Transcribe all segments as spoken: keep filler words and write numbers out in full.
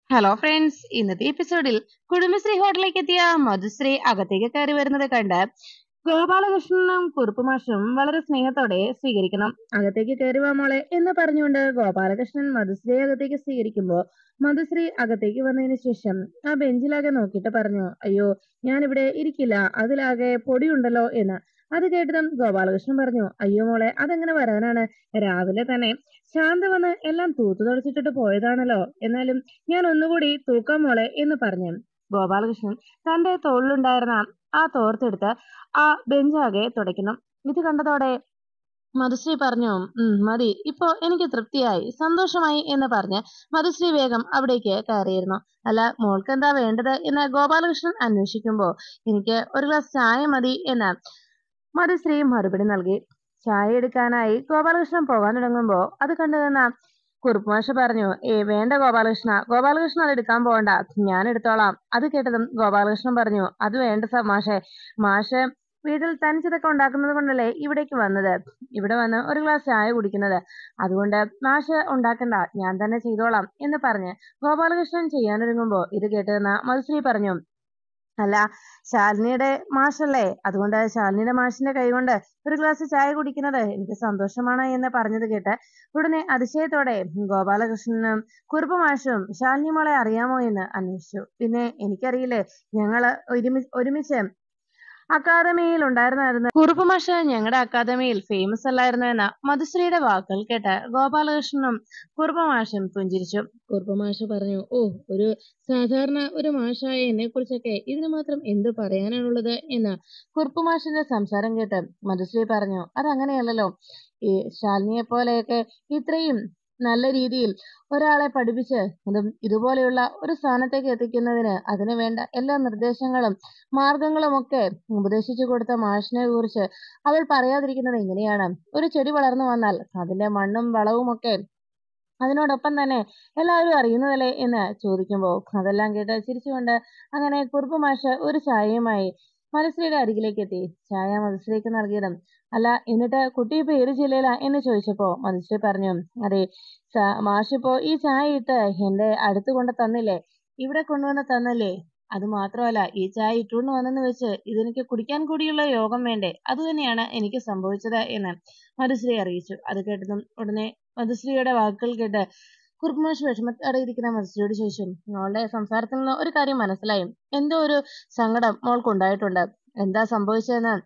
Hello friends, ഇന്നത്തെ എപ്പിസോഡിൽ കുടുംബശ്രീ ഹോട്ടലിലേക്ക് എത്തിയ മധുശ്രീ അകത്തേക്ക് കയറി വരുന്നത് കണ്ട് ഗോപാലകൃഷ്ണനും കുറുപ്പുമാഷും വളരെ സ്നേഹത്തോടെ സ്വീകരിക്കണം. അകത്തേക്ക് കയറി വാ മോളെ എന്ന് പറഞ്ഞുകൊണ്ട് ഗോപാലകൃഷ്ണൻ മധുശ്രീ അകത്തേക്ക് സ്വീകരിക്കുമ്പോ മധുശ്രീ അകത്തേക്ക് വന്നതിന് ശേഷം ആ ബെഞ്ചിലാകെ നോക്കിയിട്ട് പറഞ്ഞു, അയ്യോ ഞാനിവിടെ ഇരിക്കില്ല, അതിലാകെ പൊടിയുണ്ടല്ലോ എന്ന്. അത് കേട്ടതും ഗോപാലകൃഷ്ണൻ പറഞ്ഞു, അയ്യോ മോളെ അതെങ്ങനെ വരാനാണ്, രാവിലെ തന്നെ ശാന്ത വന്ന് എല്ലാം തൂത്തു തുടച്ചിട്ടിട്ട് പോയതാണല്ലോ, എന്നാലും ഞാൻ ഒന്നുകൂടി തൂക്കാം മോളെ എന്ന് പറഞ്ഞു ഗോപാലകൃഷ്ണൻ തന്റെ തോളിലുണ്ടായിരുന്ന ആ തോർത്തെടുത്ത് ആ ബെഞ്ചാകെ തുടയ്ക്കുന്നു. ഇത് കണ്ടതോടെ മധുശ്രീ പറഞ്ഞു, ഉം മതി, ഇപ്പോ എനിക്ക് തൃപ്തിയായി, സന്തോഷമായി എന്ന് പറഞ്ഞ് മധുശ്രീ വേഗം അവിടേക്ക് കയറിയിരുന്നു. അല്ല, മോൾക്ക് എന്താ വേണ്ടത് എന്ന് ഗോപാലകൃഷ്ണൻ അന്വേഷിക്കുമ്പോ എനിക്ക് ഒരു ഗ്ലാസ് ചായ മതി എന്ന് മധുശ്രീ മറുപടി നൽകി. ചായ എടുക്കാനായി ഗോപാലകൃഷ്ണൻ പോകാൻ തുടങ്ങുമ്പോ അത് കണ്ടുനിന്ന കുറുപ്പുമാഷ് പറഞ്ഞു, ഏ വേണ്ട ഗോപാലകൃഷ്ണ, ഗോപാലകൃഷ്ണൻ അത് എടുക്കാൻ പോകണ്ട, ഞാൻ എടുത്തോളാം. അത് കേട്ടതും ഗോപാലകൃഷ്ണൻ പറഞ്ഞു, അത് വേണ്ട മാഷെ, മാഷ് വീട്ടിൽ തനിച്ചതൊക്കെ ഉണ്ടാക്കുന്നത് കൊണ്ടല്ലേ ഇവിടേക്ക് വന്നത്, ഇവിടെ വന്ന് ഒരു ഗ്ലാസ് ചായ കുടിക്കുന്നത്, അതുകൊണ്ട് മാഷ് ഉണ്ടാക്കണ്ട, ഞാൻ തന്നെ ചെയ്തോളാം എന്ന് പറഞ്ഞ് ഗോപാലകൃഷ്ണൻ ചെയ്യാനൊരുങ്ങുമ്പോ ഇത് കേട്ടുനിന്ന മധുശ്രീ പറഞ്ഞു, അല്ല ശാലിനിയുടെ മാഷല്ലേ, അതുകൊണ്ട് ശാലിനിയുടെ മാഷിന്റെ കൈകൊണ്ട് ഒരു ഗ്ലാസ് ചായ കുടിക്കുന്നത് എനിക്ക് സന്തോഷമാണ് എന്ന് പറഞ്ഞത് കേട്ട് ഉടനെ അതിശയത്തോടെ ഗോപാലകൃഷ്ണനും കുറുപ്പ് മാഷും ശാലിനി മോളെ അറിയാമോ എന്ന് അന്വേഷിച്ചു. പിന്നെ എനിക്കറിയില്ലേ, ഞങ്ങള് ഒരുമി ഒരുമിച്ച് അക്കാദമിയിൽ ഉണ്ടായിരുന്നായിരുന്നു. കുറുപ്പുമാഷ് ഞങ്ങളുടെ അക്കാദമിയിൽ ഫേമസ് അല്ലായിരുന്നു എന്ന മധുശ്രീയുടെ വാക്കുകൾ കേട്ട് ഗോപാലകൃഷ്ണനും കുറുപ്പുമാഷും പുഞ്ചിരിച്ചു. കുറുപ്പുമാഷ് പറഞ്ഞു, ഓ ഒരു സാധാരണ ഒരു മാഷായ എന്നെ കുറിച്ചൊക്കെ ഇതിന് മാത്രം എന്ത് പറയാനാണുള്ളത് എന്ന്. കുറുപ്പുമാഷിന്റെ സംസാരം കേട്ട് മധുശ്രീ പറഞ്ഞു, അതങ്ങനെയല്ലല്ലോ, ഈ ശാലിനിയെ പോലെയൊക്കെ ഇത്രയും നല്ല രീതിയിൽ ഒരാളെ പഠിപ്പിച്ച് അതും ഇതുപോലെയുള്ള ഒരു സ്ഥാനത്തേക്ക് എത്തിക്കുന്നതിന് അതിന് വേണ്ട എല്ലാ നിർദ്ദേശങ്ങളും മാർഗങ്ങളും ഒക്കെ ഉപദേശിച്ചു കൊടുത്ത മാഷിനെ കുറിച്ച് അവൾ പറയാതിരിക്കുന്നത് എങ്ങനെയാണ്? ഒരു ചെടി വളർന്നു വന്നാൽ അതിന്റെ മണ്ണും വളവും ഒക്കെ അതിനോടൊപ്പം തന്നെ എല്ലാവരും അറിയുന്നതല്ലേ എന്ന് ചോദിക്കുമ്പോ അതെല്ലാം കേട്ട് ചിരിച്ചുകൊണ്ട് അങ്ങനെ കുറുപ്പ് മാഷ് ഒരു ചായയുമായി മധുശ്രീയുടെ അരികിലേക്ക് എത്തി. ചായ മധുശ്രീക്ക് നൽകിയതും, അല്ല എന്നിട്ട് കുട്ടി ഇപ്പൊ ഏത് ജില്ലയിലാ എന്ന് ചോദിച്ചപ്പോ മധുശ്രീ പറഞ്ഞു, അതെ മാഷിപ്പോ ഈ ചായ ഇട്ട് എന്റെ അടുത്ത് കൊണ്ട് തന്നില്ലേ, ഇവിടെ കൊണ്ടുവന്ന് തന്നല്ലേ, അത് മാത്രമല്ല ഈ ചായ ഇട്ടുകൊണ്ട് വന്നെന്ന് വെച്ച് ഇതെനിക്ക് കുടിക്കാൻ കൂടിയുള്ള യോഗം വേണ്ടേ, അത് തന്നെയാണ് എനിക്ക് സംഭവിച്ചത് എന്ന് മധുശ്രീ അറിയിച്ചു. അത് കേട്ടതും ഉടനെ മധുശ്രീയുടെ വാക്കുകൾ കേട്ട് കുറുപ്പുമാഷ് വിഷമത്തോടെ ഇരിക്കുന്ന മധുശ്രീയോട് ചോദിച്ചു, മോളുടെ സംസാരത്തിൽ നിന്ന് ഒരു കാര്യം മനസ്സിലായി, എന്തോ ഒരു സങ്കടം മോൾക്കുണ്ടായിട്ടുണ്ട്, എന്താ സംഭവിച്ചതെന്ന്.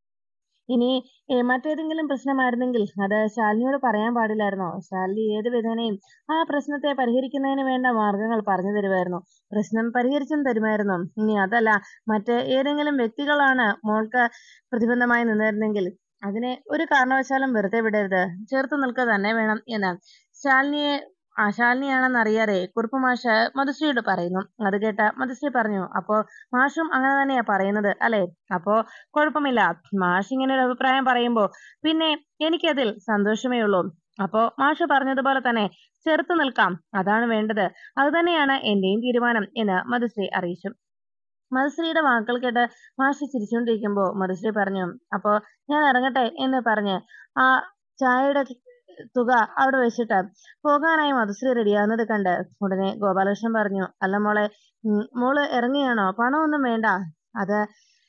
ഇനി മറ്റേതെങ്കിലും പ്രശ്നമായിരുന്നെങ്കിൽ അത് ശാലിനിയോട് പറയാൻ പാടില്ലായിരുന്നോ? ശാലിനി ഏത് വിധേനയും ആ പ്രശ്നത്തെ പരിഹരിക്കുന്നതിന് വേണ്ട മാർഗങ്ങൾ പറഞ്ഞു തരുമായിരുന്നു, പ്രശ്നം പരിഹരിച്ചും തരുമായിരുന്നു. ഇനി അതല്ല മറ്റ് ഏതെങ്കിലും വ്യക്തികളാണ് മോൾക്ക് പ്രതിബന്ധമായി നിന്നിരുന്നെങ്കിൽ അതിനെ ഒരു കാരണവശാലും വെറുതെ വിടരുത്, ചേർത്ത് നിൽക്കുക തന്നെ വേണം എന്ന് ശാലിനിയെ ആ ശാലിനിയാണെന്ന് അറിയാതെ കുറുപ്പ് മാഷ് മധുശ്രീയോട് പറയുന്നു. അത് കേട്ട മധുശ്രീ പറഞ്ഞു, അപ്പോ മാഷും അങ്ങനെ തന്നെയാ പറയുന്നത് അല്ലെ, അപ്പോ കുഴപ്പമില്ല, മാഷ് ഇങ്ങനെ ഒരു അഭിപ്രായം പറയുമ്പോ പിന്നെ എനിക്കതിൽ സന്തോഷമേ ഉള്ളൂ. അപ്പോ മാഷ് പറഞ്ഞതുപോലെ തന്നെ ചെറുത്ത് നിൽക്കാം, അതാണ് വേണ്ടത്, അത് തന്നെയാണ് എന്റെയും തീരുമാനം എന്ന് മധുശ്രീ അറിയിച്ചു. മധുശ്രീയുടെ വാക്കുകൾ കേട്ട് മാഷ് ചിരിച്ചുകൊണ്ടിരിക്കുമ്പോ മധുശ്രീ പറഞ്ഞു, അപ്പോ ഞാൻ ഇറങ്ങട്ടെ എന്ന് പറഞ്ഞ് ആ ചായയുടെ തുക അവിടെ വെച്ചിട്ട് പോകാനായി മധുശ്രീ റെഡിയാകുന്നത് കണ്ട് ഉടനെ ഗോപാലകൃഷ്ണൻ പറഞ്ഞു, അല്ല മോളെ, മോള് ഇറങ്ങിയാണോ, പണമൊന്നും വേണ്ട, അത്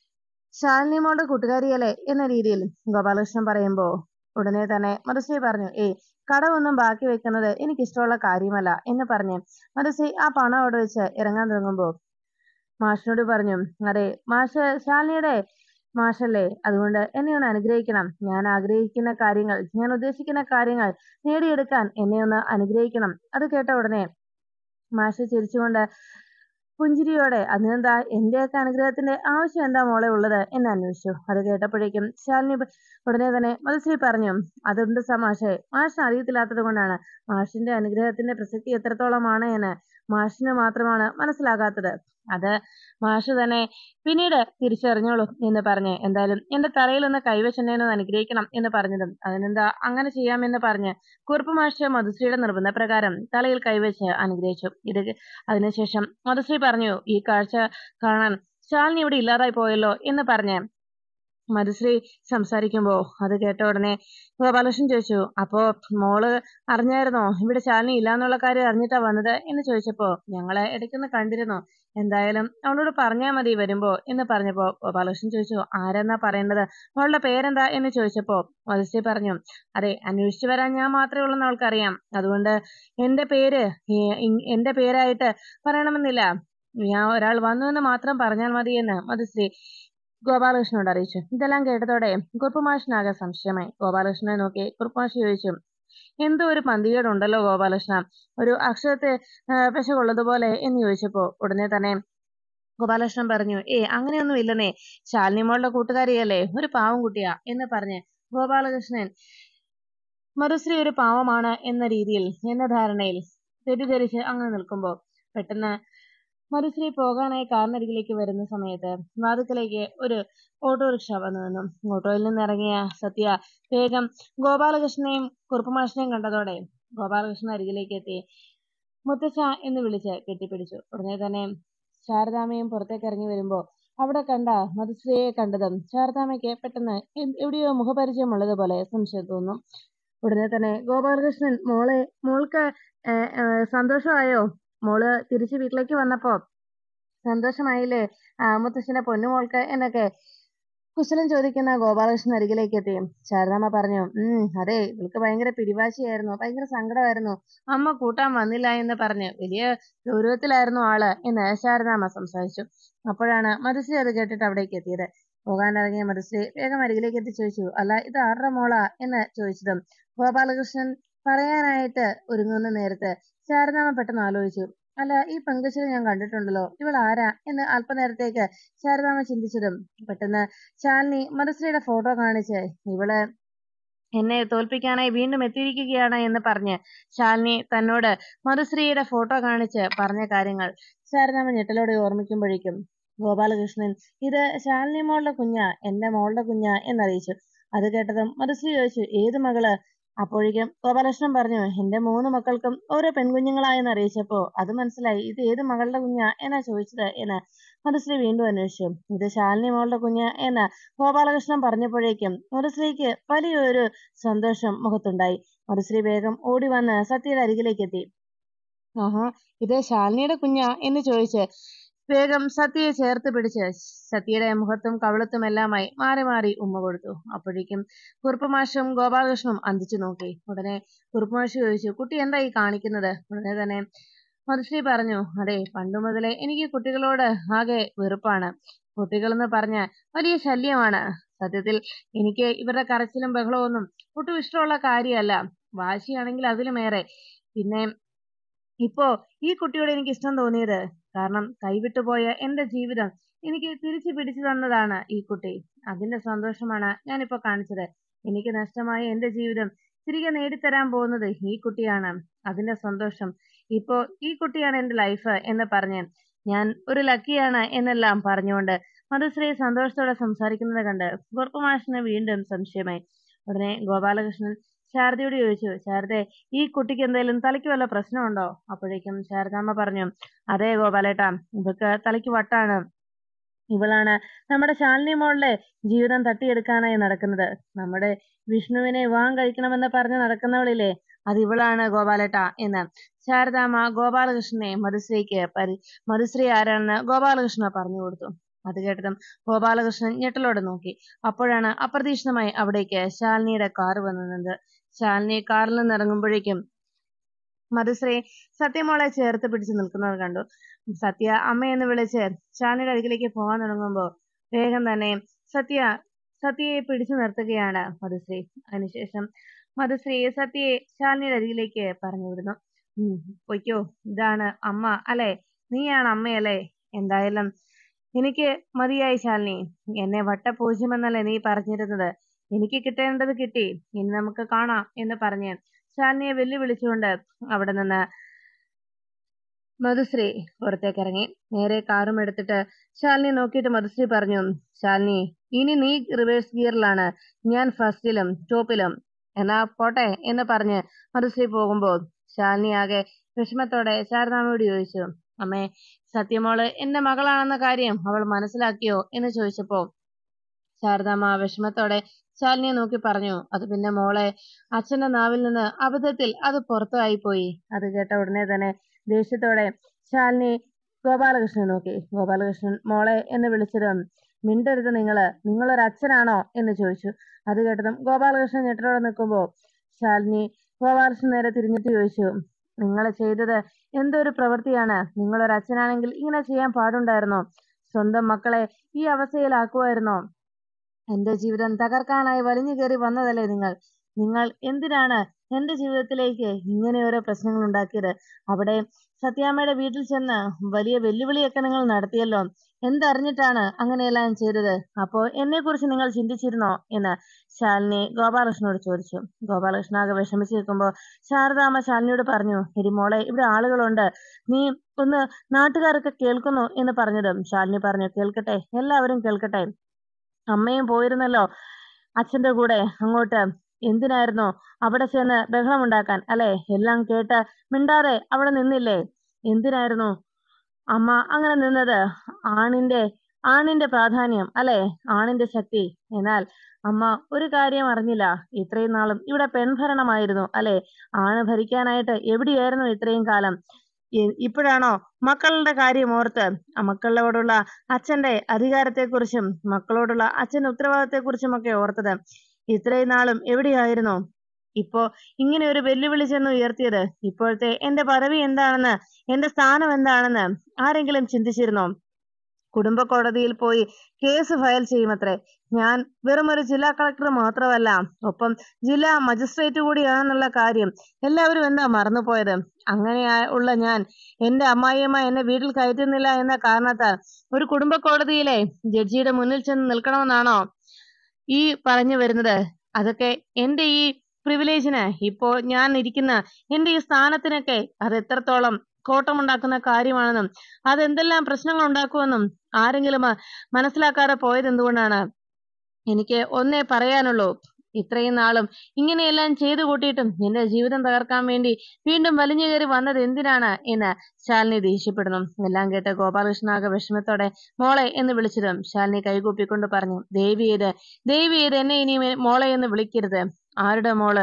ശാലിനി മോളുടെ കൂട്ടുകാരിയല്ലേ എന്ന രീതിയിൽ ഗോപാലകൃഷ്ണൻ പറയുമ്പോ ഉടനെ തന്നെ മധുശ്രീ പറഞ്ഞു, ഏയ് കടമൊന്നും ബാക്കി വെക്കുന്നത് എനിക്കിഷ്ടമുള്ള കാര്യമല്ല എന്ന് പറഞ്ഞ് മധുശ്രീ ആ പണം അവിടെ വെച്ച് ഇറങ്ങാൻ തുടങ്ങുമ്പോ മാഷിനോട് പറഞ്ഞു, അതെ മാഷ് ശാലിനിയുടെ മാഷല്ലേ, അതുകൊണ്ട് എന്നെ ഒന്ന് അനുഗ്രഹിക്കണം, ഞാൻ ആഗ്രഹിക്കുന്ന കാര്യങ്ങൾ ഞാൻ ഉദ്ദേശിക്കുന്ന കാര്യങ്ങൾ നേടിയെടുക്കാൻ എന്നെ ഒന്ന് അനുഗ്രഹിക്കണം. അത് കേട്ട ഉടനെ മാഷ് ചിരിച്ചുകൊണ്ട് പുഞ്ചിരിയോടെ, അതിനെന്താ, എന്റെയൊക്കെ അനുഗ്രഹത്തിന്റെ ആവശ്യം എന്താ മോളെ ഉള്ളത് എന്ന് അന്വേഷിച്ചു. അത് കേട്ടപ്പോഴേക്കും ശാലിനി ഉടനെ തന്നെ മധുശ്രീ പറഞ്ഞു, അതുണ്ട് മാഷേ, മാഷിന് അറിയത്തില്ലാത്തത് കൊണ്ടാണ്, മാഷിന്റെ അനുഗ്രഹത്തിന്റെ പ്രസക്തി എത്രത്തോളമാണ് എന്ന് മാഷിന് മാത്രമാണ് മനസ്സിലാകാത്തത്, അത് മാഷ് തന്നെ പിന്നീട് തിരിച്ചറിഞ്ഞോളൂ എന്ന് പറഞ്ഞ് എന്തായാലും എന്റെ തലയിൽ ഒന്ന് കൈവച്ചെന്നെ ഒന്ന് അനുഗ്രഹിക്കണം എന്ന് പറഞ്ഞതും, അതിനെന്താ അങ്ങനെ ചെയ്യാമെന്ന് പറഞ്ഞ് കുറുപ്പ് മാഷ് മധുശ്രീയുടെ നിർബന്ധപ്രകാരം തലയിൽ കൈവച്ച് അനുഗ്രഹിച്ചു. ഇത് അതിനുശേഷം മധുശ്രീ പറഞ്ഞു, ഈ കാഴ്ച കാണാൻ ശാലിനി ഇവിടെ ഇല്ലാതായി പോയല്ലോ എന്ന് പറഞ്ഞ് മധുശ്രീ സംസാരിക്കുമ്പോ അത് കേട്ട ഉടനെ ഗോപാലകൃഷ്ണൻ ചോദിച്ചു, അപ്പോ മോള് അറിഞ്ഞായിരുന്നോ ഇവിടെ ശാലിനി ഇല്ലാന്നുള്ള കാര്യം അറിഞ്ഞിട്ടാ വന്നത് എന്ന് ചോദിച്ചപ്പോ ഞങ്ങളെ ഇടയ്ക്കൊന്ന് കണ്ടിരുന്നു. എന്തായാലും അവളോട് പറഞ്ഞാ മതി വരുമ്പോ എന്ന് പറഞ്ഞപ്പോ ഗോപാലകൃഷ്ണൻ ചോദിച്ചു, ആരെന്നാ പറയേണ്ടത്, അവളുടെ പേരെന്താ എന്ന് ചോദിച്ചപ്പോ മധുശ്രീ പറഞ്ഞു, അതെ അന്വേഷിച്ചു വരാൻ ഞാൻ മാത്രമേ ഉള്ളെന്ന് അവൾക്കറിയാം. അതുകൊണ്ട് എന്റെ പേര് എന്റെ പേരായിട്ട് പറയണമെന്നില്ല. ഞാൻ ഒരാൾ വന്നു എന്ന് മാത്രം പറഞ്ഞാൽ മതി എന്ന് മധുശ്രീ ഗോപാലകൃഷ്ണനോട് അറിയിച്ചു. ഇതെല്ലാം കേട്ടതോടെ കുറുപ്പുമാഷിനാകെ സംശയമായി. ഗോപാലകൃഷ്ണനെ നോക്കി കുറുപ്പുമാഷ് ചോദിച്ചു, എന്തോ ഒരു പന്തികേടുണ്ടല്ലോ ഗോപാലകൃഷ്ണ, ഒരു അക്ഷരത്തെ പെശകൊള്ളതുപോലെ എന്ന് ചോദിച്ചപ്പോ ഉടനെ തന്നെ ഗോപാലകൃഷ്ണൻ പറഞ്ഞു, ഏ അങ്ങനെയൊന്നും ഇല്ലെന്നേ, ശാലിനി മോളുടെ കൂട്ടുകാരിയല്ലേ, ഒരു പാവം കുട്ടിയാ എന്ന് പറഞ്ഞ് ഗോപാലകൃഷ്ണൻ മധുശ്രീ ഒരു പാവമാണ് എന്ന രീതിയിൽ എന്ന ധാരണയിൽ തെറ്റിദ്ധരിച്ച് അങ്ങനെ നിൽക്കുമ്പോ പെട്ടെന്ന് മധുശ്രീ പോകാനായി കാറിനരികിലേക്ക് വരുന്ന സമയത്ത് വാതുക്കലേക്ക് ഒരു ഓട്ടോറിക്ഷ വന്നു നിന്നു. ഓട്ടോയിൽ നിന്നിറങ്ങിയ സത്യ വേഗം ഗോപാലകൃഷ്ണനെയും കുറുപ്പുമാഷിനെയും കണ്ടതോടെ ഗോപാലകൃഷ്ണൻ അരികിലേക്ക് എത്തി മുത്തച്ഛ എന്ന് വിളിച്ച് കെട്ടിപ്പിടിച്ചു. ഉടനെ തന്നെ ശാരദാമ്മയും പുറത്തേക്ക് ഇറങ്ങി വരുമ്പോ അവിടെ കണ്ട മധുശ്രീയെ കണ്ടതും ശാരദാമ്മയ്ക്ക് പെട്ടെന്ന് എവിടെയോ മുഖപരിചയമുള്ളതുപോലെ സംശയം തോന്നുന്നു. ഉടനെ തന്നെ ഗോപാലകൃഷ്ണൻ, മോളെ മോൾക്ക് സന്തോഷമായോ, മോള് തിരിച്ച് വീട്ടിലേക്ക് വന്നപ്പോ സന്തോഷമായില്ലേ മുത്തശ്ശന്റെ പൊന്നുമോൾക്ക് എന്നൊക്കെ കുശലം ചോദിക്കുന്ന ഗോപാലകൃഷ്ണൻ അരികിലേക്ക് എത്തി. ശാരദാമ്മ പറഞ്ഞു, ഉം അതെ, ഇവൾക്ക് ഭയങ്കര പിടിവാശിയായിരുന്നു, ഭയങ്കര സങ്കടമായിരുന്നു, അമ്മ കൂട്ടാൻ വന്നില്ല എന്ന് പറഞ്ഞ് വലിയ ഗൗരവത്തിലായിരുന്നു ആള് എന്ന് ശാരദാമ്മ സംസാരിച്ചു. അപ്പോഴാണ് മധുശ്രീ അത് കേട്ടിട്ട് അവിടേക്ക് എത്തിയത്. പോകാനിറങ്ങിയ മധുശ്രീ വേഗം അരികിലേക്ക് എത്തി ചോദിച്ചു, അല്ല ഇത് ആരുടെ മോളാ എന്ന് ചോദിച്ചതും ഗോപാലകൃഷ്ണൻ പറയാനായിട്ട് ഒരുങ്ങുന്ന നേരത്ത് ശാരദാമ്മ പെട്ടെന്ന് ആലോചിച്ചു, അല്ല ഈ പെങ്കൊച്ചിനെ ഞാൻ കണ്ടിട്ടുണ്ടല്ലോ, ഇവൾ ആരാ എന്ന് അല്പനേരത്തേക്ക് ശാരദാമ്മ ചിന്തിച്ചതും പെട്ടെന്ന് ശാലിനി മധുശ്രീയുടെ ഫോട്ടോ കാണിച്ച് ഇവള് എന്നെ തോൽപ്പിക്കാനായി വീണ്ടും എത്തിയിരിക്കുകയാണ് എന്ന് പറഞ്ഞ് ശാലിനി തന്നോട് മധുശ്രീയുടെ ഫോട്ടോ കാണിച്ച് പറഞ്ഞ കാര്യങ്ങൾ ശാരദാമ്മ ഞെട്ടലോടെ ഓർമ്മിക്കുമ്പോഴേക്കും ഗോപാലകൃഷ്ണൻ ഇത് ശാലിനി മോളുടെ കുഞ്ഞാ, എന്റെ മോളുടെ കുഞ്ഞാ എന്നറിയിച്ചു. അത് കേട്ടതും മധുശ്രീ ചോദിച്ചു, ഏത് മകള്? അപ്പോഴേക്കും ഗോപാലകൃഷ്ണൻ പറഞ്ഞു, എന്റെ മൂന്ന് മക്കൾക്കും ഓരോ പെൺകുഞ്ഞുങ്ങളായെന്ന് അറിയിച്ചപ്പോ അത് മനസ്സിലായി ഇത് ഏത് മകളുടെ കുഞ്ഞാ എന്നാ ചോദിച്ചത് എന്ന് മധുശ്രീ വീണ്ടും അന്വേഷിച്ചു. ഇത് ശാലിനി മോളുടെ കുഞ്ഞ് എന്ന് ഗോപാലകൃഷ്ണൻ പറഞ്ഞപ്പോഴേക്കും മധുശ്രീക്ക് വലിയൊരു സന്തോഷം മുഖത്തുണ്ടായി. മധുശ്രീ വേഗം ഓടി വന്ന് സത്യയുടെ അരികിലേക്ക് എത്തി. ആഹാ, ഇത് ശാലിനിയുടെ കുഞ്ഞാ എന്ന് ചോദിച്ച് വേഗം സത്യയെ ചേർത്ത് പിടിച്ച് സത്യയുടെ മുഖത്തും കവിളത്തും എല്ലാമായി മാറി മാറി ഉമ്മ കൊടുത്തു. അപ്പോഴേക്കും കുറുപ്പുമാഷും ഗോപാലകൃഷ്ണനും അന്തിച്ചു നോക്കി. ഉടനെ കുറുപ്പുമാഷ് ചോദിച്ചു, കുട്ടി എന്താ ഈ കാണിക്കുന്നത്? ഉടനെ തന്നെ മധുശ്രീ പറഞ്ഞു, അതെ പണ്ടു മുതലേ എനിക്ക് കുട്ടികളോട് ആകെ വെറുപ്പാണ്. കുട്ടികളെന്ന് പറഞ്ഞാൽ വലിയ ശല്യമാണ്. സത്യത്തിൽ എനിക്ക് ഇവരുടെ കരച്ചിലും ബഹളവും ഒന്നും ഒട്ടും ഇഷ്ടമുള്ള കാര്യമല്ല. വാശിയാണെങ്കിൽ അതിലുമേറെ. പിന്നെ ഇപ്പോ ഈ കുട്ടിയോട് എനിക്ക് ഇഷ്ടം തോന്നിയത് കാരണം കൈവിട്ടുപോയ എന്റെ ജീവിതം എനിക്ക് തിരിച്ചു പിടിച്ചു തന്നതാണ് ഈ കുട്ടി. അതിന്റെ സന്തോഷമാണ് ഞാനിപ്പോ കാണിച്ചത്. എനിക്ക് നഷ്ടമായ എന്റെ ജീവിതം തിരികെ നേടിത്തരാൻ പോകുന്നത് ഈ കുട്ടിയാണ്. അതിന്റെ സന്തോഷം ഇപ്പോ ഈ കുട്ടിയാണ് എന്റെ ലൈഫ് എന്ന് പറഞ്ഞ് ഞാൻ ഒരു ലക്കിയാണ് എന്നെല്ലാം പറഞ്ഞുകൊണ്ട് മധുശ്രീ സന്തോഷത്തോടെ സംസാരിക്കുന്നത് കണ്ട് കുറുപ്പുമാഷിന് വീണ്ടും സംശയമായി. ഉടനെ ഗോപാലകൃഷ്ണൻ ശാരദയോട് ചോദിച്ചു, ശാരദേ, ഈ കുട്ടിക്ക് എന്തെങ്കിലും തലയ്ക്ക് വല്ല പ്രശ്നമുണ്ടോ? അപ്പോഴേക്കും ശാരദാമ്മ പറഞ്ഞു, അതെ ഗോപാലേട്ടാ, ഇവക്ക് തലയ്ക്ക് വട്ടാണ്. ഇവളാണ് നമ്മുടെ ശാലിനി മോളുടെ ജീവിതം തട്ടിയെടുക്കാനായി നടക്കുന്നത്. നമ്മുടെ വിഷ്ണുവിനെ വിവാഹം കഴിക്കണമെന്ന് പറഞ്ഞ് നടക്കുന്നവളില്ലേ, അത് ഇവളാണ് ഗോപാലേട്ടാ എന്ന് ശാരദാമ്മ ഗോപാലകൃഷ്ണനെ മധുശ്രീക്ക് പരി മധുശ്രീ ആരാണെന്ന് ഗോപാലകൃഷ്ണ പറഞ്ഞു കൊടുത്തു. അത് കേട്ടതും ഗോപാലകൃഷ്ണൻ ഞെട്ടലോടെ നോക്കി. അപ്പോഴാണ് അപ്രതീക്ഷിതമായി അവിടേക്ക് ശാലിനിയുടെ കാർ വന്നു നിന്നത്. ശാലിനി കാറിൽ നിന്ന് ഇറങ്ങുമ്പോഴേക്കും മധുശ്രീ സത്യമോളെ ചേർത്ത് പിടിച്ച് നിൽക്കുന്നത് കണ്ടു. സത്യ അമ്മയെന്ന് വിളിച്ച് ശാലിനിയുടെ അരികിലേക്ക് പോകാൻ തുടങ്ങുമ്പോ വേഗം തന്നെ സത്യ സത്യയെ പിടിച്ചു നിർത്തുകയാണ് മധുശ്രീ. അതിനുശേഷം മധുശ്രീ സത്യയെ ശാലിനിയുടെ അരികിലേക്ക് പറഞ്ഞു വിടുന്നു. ഉം പൊയ്ക്കോ, ഇതാണ് അമ്മ അല്ലെ, നീയാണ് അമ്മയല്ലേ, എന്തായാലും എനിക്ക് മതിയായി ശാലിനി. എന്നെ വട്ടപൂജ്യമെന്നല്ലേ നീ പറഞ്ഞിരുന്നത്, എനിക്ക് കിട്ടേണ്ടത് കിട്ടി, ഇനി നമുക്ക് കാണാം എന്ന് പറഞ്ഞ് ശാലിനിയെ വെല്ലുവിളിച്ചുകൊണ്ട് അവിടെ നിന്ന് മധുശ്രീ പുറത്തേക്ക് ഇറങ്ങി. നേരെ കാറും എടുത്തിട്ട് ശാലിനി നോക്കിയിട്ട് മധുശ്രീ പറഞ്ഞു, ശാലിനി ഇനി നീ റിവേഴ്സ് ഗിയറിലാണ്, ഞാൻ ഫസ്റ്റിലും ടോപ്പിലും, എന്നാ പോട്ടെ എന്ന് പറഞ്ഞ് മധുശ്രീ പോകുമ്പോൾ ശാലിനി ആകെ വിഷമത്തോടെ ശാരദാമ്മയോട് ചോദിച്ചു, അമ്മേ, സത്യമോള് എന്റെ മകളാണെന്ന കാര്യം അവൾ മനസ്സിലാക്കിയോ എന്ന് ചോദിച്ചപ്പോ ശാരദാമ്മ വിഷമത്തോടെ ശാലിനിയെ നോക്കി പറഞ്ഞു. അത് പിന്നെ മോളെ, അച്ഛന്റെ നാവിൽ നിന്ന് അബദ്ധത്തിൽ അത് പുറത്തായി പോയി. അത് കേട്ട ഉടനെ തന്നെ ദേഷ്യത്തോടെ ശാലിനി ഗോപാലകൃഷ്ണനെ നോക്കി. ഗോപാലകൃഷ്ണൻ മോളെ എന്ന് വിളിച്ചതും മിണ്ടരുത്, നിങ്ങള് നിങ്ങളൊരു അച്ഛനാണോ എന്ന് ചോദിച്ചു. അത് കേട്ടതും ഗോപാലകൃഷ്ണൻ ഞെട്ടലോടെ നിൽക്കുമ്പോ ശാലിനി ഗോപാലകൃഷ്ണൻ നേരെ തിരിഞ്ഞിട്ട് ചോദിച്ചു, നിങ്ങൾ ചെയ്തത് എന്തൊരു പ്രവൃത്തിയാണ്? നിങ്ങളൊരു അച്ഛനാണെങ്കിൽ ഇങ്ങനെ ചെയ്യാൻ പാടുണ്ടായിരുന്നോ? സ്വന്തം മക്കളെ ഈ അവസ്ഥയിലാക്കുമായിരുന്നോ? എന്റെ ജീവിതം തകർക്കാനായി വലിഞ്ഞു കയറി വന്നതല്ലേ നിങ്ങൾ? നിങ്ങൾ എന്തിനാണ് എന്റെ ജീവിതത്തിലേക്ക് ഇങ്ങനെ ഓരോ പ്രശ്നങ്ങൾ ഉണ്ടാക്കിയത്? അവിടെ സത്യാമ്മയുടെ വീട്ടിൽ ചെന്ന് വലിയ വെല്ലുവിളിയൊക്കെ നിങ്ങൾ നടത്തിയല്ലോ. എന്തറിഞ്ഞിട്ടാണ് അങ്ങനെയെല്ലാം ചെയ്തത്? അപ്പോ എന്നെ കുറിച്ച് നിങ്ങൾ ചിന്തിച്ചിരുന്നോ എന്ന് ശാലിനി ഗോപാലകൃഷ്ണനോട് ചോദിച്ചു. ഗോപാലകൃഷ്ണൻ ആകെ വിഷമിച്ച് നിൽക്കുമ്പോ ശാരദാമ്മ ശാലിനിയോട് പറഞ്ഞു, എടി മോളെ, ഇവിടെ ആളുകളുണ്ട്, നീ ഒന്ന് നാട്ടുകാരൊക്കെ കേൾക്കുന്നു എന്ന് പറഞ്ഞതും ശാലിനി പറഞ്ഞു, കേൾക്കട്ടെ, എല്ലാവരും കേൾക്കട്ടെ. അമ്മയും പോയിരുന്നല്ലോ അച്ഛന്റെ കൂടെ അങ്ങോട്ട്. എന്തിനായിരുന്നു അവിടെ ചെന്ന് ബഹളമുണ്ടാക്കാൻ? അല്ലെ? എല്ലാം കേട്ട് മിണ്ടാതെ അവിടെ നിന്നില്ലേ? എന്തിനായിരുന്നു അമ്മ അങ്ങനെ നിന്നത്? ആണിന്റെ ആണിന്റെ പ്രാധാന്യം, അല്ലെ? ആണിന്റെ ശക്തി. എന്നാൽ അമ്മ ഒരു കാര്യം അറിഞ്ഞില്ല. ഇത്രയും നാളും ഇവിടെ പെൺഭരണമായിരുന്നു, അല്ലെ? ആണ് ഭരിക്കാനായിട്ട് എവിടെയായിരുന്നു ഇത്രയും കാലം? ഇപ്പോഴാണോ മക്കളുടെ കാര്യം ഓർത്ത് മക്കളോടുള്ള അച്ഛന്റെ അധികാരത്തെക്കുറിച്ചും മക്കളോടുള്ള അച്ഛന്റെ ഉത്തരവാദിത്തത്തെക്കുറിച്ചും ഒക്കെ ഓർത്തത്? ഇത്രയും നാളും എവിടെയായിരുന്നു? ഇപ്പോ ഇങ്ങനെ ഒരു വെല്ലുവിളി ചെന്ന് ഉയർത്തിയത്? ഇപ്പോഴത്തെ എന്റെ പദവി എന്താണെന്ന്, എന്റെ സ്ഥാനം എന്താണെന്ന് ആരെങ്കിലും ചിന്തിച്ചിരുന്നോ? കുടുംബ കോടതിയിൽ പോയി കേസ് ഫയൽ ചെയ്യുമത്രേ. ഞാൻ വെറും ഒരു ജില്ലാ കളക്ടർ മാത്രമല്ല, ഒപ്പം ജില്ലാ മജിസ്ട്രേറ്റ് കൂടിയാണെന്നുള്ള കാര്യം എല്ലാവരും എന്താ മറന്നുപോയത്? അങ്ങനെ ഉള്ള ഞാൻ എന്റെ അമ്മായിയമ്മ എന്നെ വീട്ടിൽ കയറ്റുന്നില്ല എന്ന കാരണത്താൽ ഒരു കുടുംബ കോടതിയിലെ ജഡ്ജിയുടെ മുന്നിൽ ചെന്ന് നിൽക്കണമെന്നാണോ ഈ പറഞ്ഞു വരുന്നത്? അതൊക്കെ എന്റെ ഈ പ്രിവിലേജിന്, ഇപ്പോ ഞാൻ ഇരിക്കുന്ന എന്റെ ഈ സ്ഥാനത്തിനൊക്കെ അത് എത്രത്തോളം കോട്ടമുണ്ടാക്കുന്ന കാര്യമാണെന്നും അതെന്തെല്ലാം പ്രശ്നങ്ങൾ ഉണ്ടാക്കുമെന്നും ആരെങ്കിലും മനസ്സിലാക്കാതെ പോയത് എന്തുകൊണ്ടാണ്? എനിക്ക് ഒന്നേ പറയാനുള്ളൂ, ഇത്രയും നാളും ഇങ്ങനെയെല്ലാം ചെയ്തു കൂട്ടിയിട്ടും എന്റെ ജീവിതം തകർക്കാൻ വേണ്ടി വീണ്ടും വലിഞ്ഞു കയറി വന്നത് എന്തിനാണ് എന്ന് ശാലിനി ദേഷ്യപ്പെടുന്നു. എല്ലാം കേട്ട് ഗോപാലകൃഷ്ണനാകെ വിഷമത്തോടെ മോളെ എന്ന് വിളിച്ചതും ശാലിനി കൈകൂപ്പിക്കൊണ്ട് പറഞ്ഞു, ദേവിയേത് ദേവിയേത് എന്നെ ഇനി മോളെ എന്ന് വിളിക്കരുത്. ആരുടെ മോള്?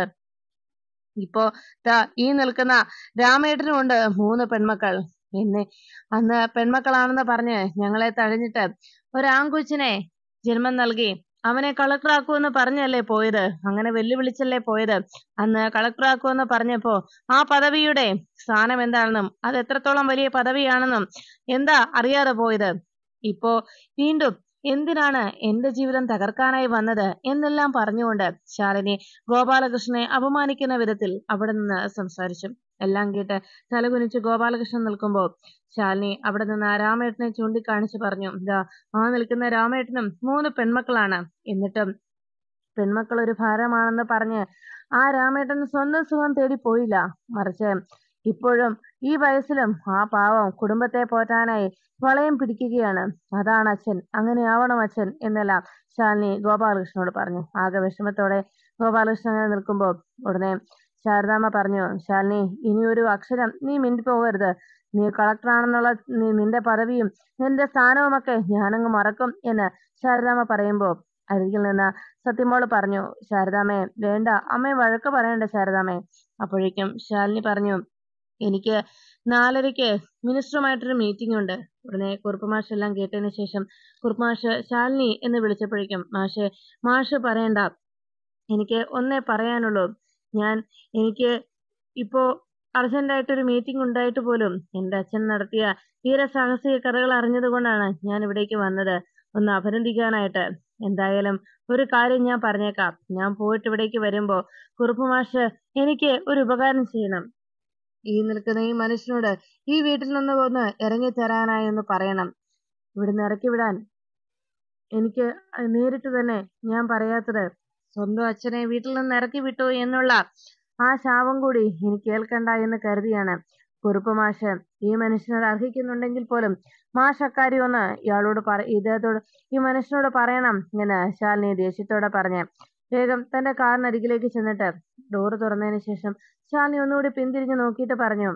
ഇപ്പോ ദാ ഈ നിൽക്കുന്ന രാമേട്ടനുമുണ്ട് മൂന്ന് പെൺമക്കൾ. എന്നെ അന്ന് പെൺമക്കളാണെന്ന് പറഞ്ഞ് ഞങ്ങളെ തഴഞ്ഞിട്ട് ഒരാൺകൊച്ചിനെ ജന്മം നൽകി അവനെ കളക്ടറാക്കുമെന്ന് പറഞ്ഞല്ലേ പോയത്? അങ്ങനെ വെല്ലുവിളിച്ചല്ലേ പോയത്? അന്ന് കളക്ടറാക്കുമെന്ന് പറഞ്ഞപ്പോ ആ പദവിയുടെ സ്ഥാനം എന്താണെന്നും അത് എത്രത്തോളം വലിയ പദവിയാണെന്നും എന്താ അറിയാതെ പോയത്? ഇപ്പോ വീണ്ടും എന്തിനാണ് എന്റെ ജീവിതം തകർക്കാനായി വന്നത് എന്നെല്ലാം പറഞ്ഞുകൊണ്ട് ശാലിനി ഗോപാലകൃഷ്ണനെ അപമാനിക്കുന്ന വിധത്തിൽ അവിടെ നിന്ന് സംസാരിച്ചു. എല്ലാം കേട്ട് തലകുനിച്ച് ഗോപാലകൃഷ്ണൻ നിൽക്കുമ്പോൾ ശാലിനി അവിടെ നിന്ന് രാമേട്ടനെ ചൂണ്ടിക്കാണിച്ചു പറഞ്ഞു, ഇതാ ആ നിൽക്കുന്ന രാമേട്ടനും മൂന്ന് പെൺമക്കളാണ്. എന്നിട്ടും പെൺമക്കൾ ഒരു ഭാരമാണെന്ന് പറഞ്ഞ് ആ രാമേട്ടൻ സ്വന്തം സുഖം തേടി പോയില്ല. മറിച്ച് ഇപ്പോഴും ഈ വയസ്സിലും ആ പാവം കുടുംബത്തെ പോറ്റാനായി വളയം പിടിക്കുകയാണ്. അതാണ് അച്ഛൻ, അങ്ങനെ ആവണം അച്ഛൻ എന്നെല്ലാം ശാലിനി ഗോപാലകൃഷ്ണനോട് പറഞ്ഞു. ആകെ വിഷമത്തോടെ ഗോപാലകൃഷ്ണൻ അങ്ങനെ നിൽക്കുമ്പോൾ ഉടനെ ശാരദാമ്മ പറഞ്ഞു, ശാലിനി, ഇനിയൊരു അക്ഷരം നീ മിണ്ടിപ്പോകരുത്. നീ കളക്ടറാണെന്നുള്ള നിന്റെ പദവിയും നിന്റെ സ്ഥാനവുമൊക്കെ ഞാനങ്ങ് മറക്കും എന്ന് ശാരദാമ്മ പറയുമ്പോ അരികിൽ നിന്ന് സത്യമോള് പറഞ്ഞു, ശാരദാമ്മേ വേണ്ട, അമ്മയെ വഴക്ക് പറയണ്ട ശാരദാമ്മേ. അപ്പോഴേക്കും ശാലിനി പറഞ്ഞു, എനിക്ക് നാലരയ്ക്ക് മിനിസ്റ്ററുമായിട്ടൊരു മീറ്റിംഗ് ഉണ്ട്. ഉടനെ കുറുപ്പ് മാഷ് എല്ലാം കേട്ടതിന് ശേഷം കുറുപ്പ് മാഷ് ശാലിനി എന്ന് വിളിച്ചപ്പോഴേക്കും മാഷെ മാഷ് പറയണ്ട, എനിക്ക് ഒന്നേ പറയാനുള്ളൂ. ഞാൻ എനിക്ക് ഇപ്പോ അർജന്റായിട്ടൊരു മീറ്റിംഗ് ഉണ്ടായിട്ട് പോലും എന്റെ അച്ഛൻ നടത്തിയ വീരസാഹസിക കഥകൾ അറിഞ്ഞത് കൊണ്ടാണ് ഞാൻ ഇവിടേക്ക് വന്നത്, ഒന്ന് അഭിനന്ദിക്കാനായിട്ട്. എന്തായാലും ഒരു കാര്യം ഞാൻ പറഞ്ഞേക്കാം, ഞാൻ പോയിട്ട് ഇവിടേക്ക് വരുമ്പോ കുറുപ്പ് മാഷ് എനിക്ക് ഒരു ഉപകാരം ചെയ്യണം. ഈ നിൽക്കുന്ന ഈ മനുഷ്യനോട് ഈ വീട്ടിൽ നിന്ന് ഒന്ന് ഇറങ്ങി തരാനായി ഒന്ന് പറയണം. ഇവിടുന്ന് ഇറക്കി വിടാൻ എനിക്ക് നേരിട്ട് തന്നെ ഞാൻ പറയാത്തത് സ്വന്തം അച്ഛനെ വീട്ടിൽ നിന്ന് ഇറക്കി വിട്ടു എന്നുള്ള ആ ശാപം കൂടി എനിക്ക് കേൾക്കണ്ട എന്ന് കരുതിയാണ് കുറുപ്പ് മാഷ് ഈ മനുഷ്യനോട് അർഹിക്കുന്നുണ്ടെങ്കിൽ പോലും മാഷ് അക്കാര്യം ഒന്ന് ഇയാളോട് പറ ഇദ്ദേഹത്തോട് ഈ മനുഷ്യനോട് പറയണം എന്ന് ശാലിനി ദേഷ്യത്തോടെ പറഞ്ഞ് വേഗം തന്റെ കാറിനരികിലേക്ക് ചെന്നിട്ട് ഡോറ് തുറന്നതിന് ശേഷം ശാലിനി ഒന്നുകൂടി പിന്തിരിഞ്ഞു നോക്കിയിട്ട് പറഞ്ഞു,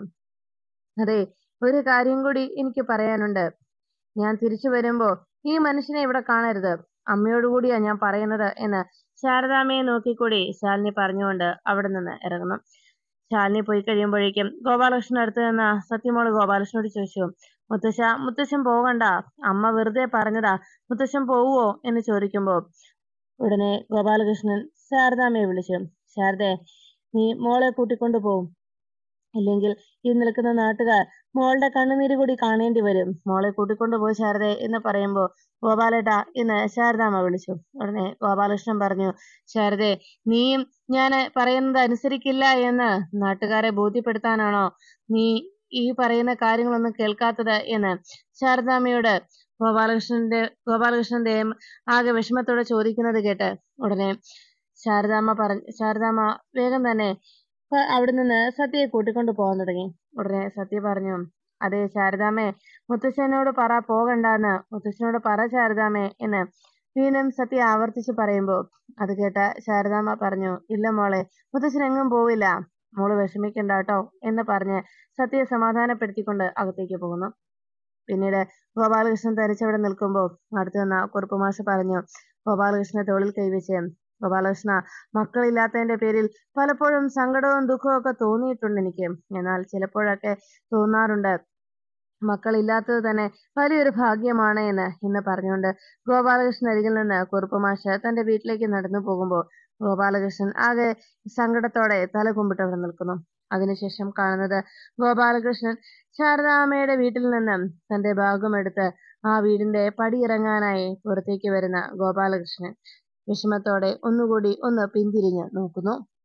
അതെ, ഒരു കാര്യം കൂടി എനിക്ക് പറയാനുണ്ട്. ഞാൻ തിരിച്ചു വരുമ്പോ ഈ മനുഷ്യനെ ഇവിടെ കാണരുത്. അമ്മയോടുകൂടിയാ ഞാൻ പറയുന്നത് എന്ന് ശാരദാമ്മയെ നോക്കിക്കൂടി ശാലിനി പറഞ്ഞുകൊണ്ട് അവിടെ നിന്ന് ഇറങ്ങുന്നു. ശാലിനി പോയി കഴിയുമ്പോഴേക്കും ഗോപാലകൃഷ്ണൻ അടുത്ത് നിന്ന് സത്യമോള് ഗോപാലകൃഷ്ണനോട് ചോദിച്ചു, മുത്തശ്ശ മുത്തശ്ശൻ പോകണ്ട, അമ്മ വെറുതെ പറഞ്ഞതാ, മുത്തശ്ശൻ പോവോ എന്ന് ചോദിക്കുമ്പോ ഉടനെ ഗോപാലകൃഷ്ണൻ ശാരദാമ്മയെ വിളിച്ചു, ശാരദേ, നീ മോളെ കൂട്ടിക്കൊണ്ടു പോവും, ഇല്ലെങ്കിൽ ഈ നിൽക്കുന്ന നാട്ടുകാർ മോളുടെ കണ്ണുനീര് കൂടി കാണേണ്ടി വരും, മോളെ കൂട്ടിക്കൊണ്ടു പോയി ശാരദേ എന്ന് പറയുമ്പോ ഗോപാലേട്ടാ എന്ന് ശാരദാമ്മ വിളിച്ചു. ഉടനെ ഗോപാലകൃഷ്ണൻ പറഞ്ഞു, ശാരദേ, നീയും ഞാൻ പറയുന്നത് അനുസരിക്കില്ല എന്ന് നാട്ടുകാരെ ബോധ്യപ്പെടുത്താനാണോ നീ ഈ പറയുന്ന കാര്യങ്ങളൊന്നും കേൾക്കാത്തത് എന്ന് ശാരദാമ്മയോട് ഗോപാലകൃഷ്ണന്റെ ഗോപാലകൃഷ്ണന്റെ ആകെ വിഷമത്തോടെ ചോദിക്കുന്നത് കേട്ട് ഉടനെ ശാരദാമ്മ പറഞ്ഞു ശാരദാമ്മ വേഗം തന്നെ അവിടെ നിന്ന് സത്യയെ കൂട്ടിക്കൊണ്ട് പോകാൻ തുടങ്ങി. ഉടനെ സത്യ പറഞ്ഞു, അതെ ശാരദാമ്മേ, മുത്തശ്ശനോട് പറ പോകണ്ടെന്ന്, മുത്തശ്ശനോട് പറ ശാരദാമ്മേ എന്ന് വീണ്ടും സത്യ ആവർത്തിച്ച് പറയുമ്പോ അത് കേട്ട ശാരദാമ്മ പറഞ്ഞു, ഇല്ല മോളെ, മുത്തശ്ശൻ എങ്ങും പോവില്ല, മോള് വിഷമിക്കണ്ട കേട്ടോ എന്ന് പറഞ്ഞ് സത്യയെ സമാധാനപ്പെടുത്തിക്കൊണ്ട് അകത്തേക്ക് പോകുന്നു. പിന്നീട് ഗോപാലകൃഷ്ണൻ തനിച്ചവിടെ നിൽക്കുമ്പോൾ അടുത്ത് നിന്ന കുറുപ്പുമാഷ് പറഞ്ഞു, ഗോപാലകൃഷ്ണനെ തോളിൽ കൈവച്ച്, ഗോപാലകൃഷ്ണ, മക്കളില്ലാത്തതിന്റെ പേരിൽ പലപ്പോഴും സങ്കടവും ദുഃഖവും ഒക്കെ തോന്നിയിട്ടുണ്ട് എനിക്ക്. എന്നാൽ ചിലപ്പോഴൊക്കെ തോന്നാറുണ്ട് മക്കളില്ലാത്തത് തന്നെ വലിയൊരു ഭാഗ്യമാണ് എന്ന് എന്ന് പറഞ്ഞുകൊണ്ട് ഗോപാലകൃഷ്ണൻ അരികിൽ നിന്ന് കുറുപ്പുമാഷ് തന്റെ വീട്ടിലേക്ക് നടന്നു പോകുമ്പോൾ ഗോപാലകൃഷ്ണൻ ആകെ സങ്കടത്തോടെ തല കുമ്പിട്ട് അവിടെ നിൽക്കുന്നു. അതിനുശേഷം കാണുന്നത് ഗോപാലകൃഷ്ണൻ ശാരദാമ്മയുടെ വീട്ടിൽ നിന്നും തന്റെ ബാഗുമെടുത്ത് ആ വീടിന്റെ പടിയിറങ്ങാനായി പുറത്തേക്ക് വരുന്ന ഗോപാലകൃഷ്ണൻ വിഷമത്തോടെ ഒന്നുകൂടി ഒന്ന് പിന്തിരിഞ്ഞ് നോക്കുന്നു.